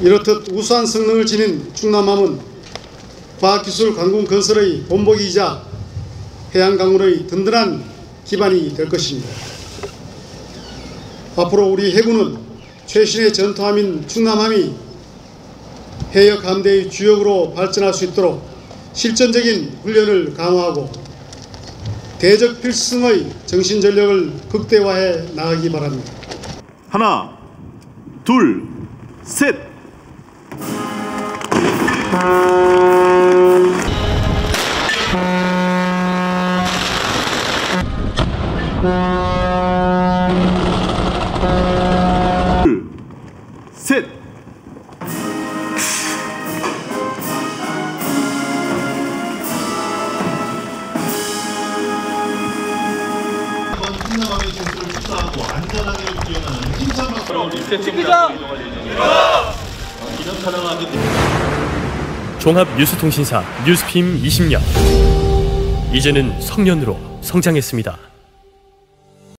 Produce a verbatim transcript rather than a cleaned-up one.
이렇듯 우수한 성능을 지닌 충남함은 과학기술 관군 건설의 본보기이자 해양강물의 든든한 기반이 될 것입니다. 앞으로 우리 해군은 최신의 전투함인 충남함이 해역 함대의 주역으로 발전할 수 있도록 실전적인 훈련을 강화하고 대적 필승의 정신전력을 극대화해 나가기 바랍니다. 하나, 둘, 셋! 둘, 셋! 충남함의 진수를 수사하고 안전하게 기원하는 힘찬 박수로 찍히자! 기념 촬영하는 종합 뉴스통신사 뉴스핌 이십 년. 이제는 성년으로 성장했습니다.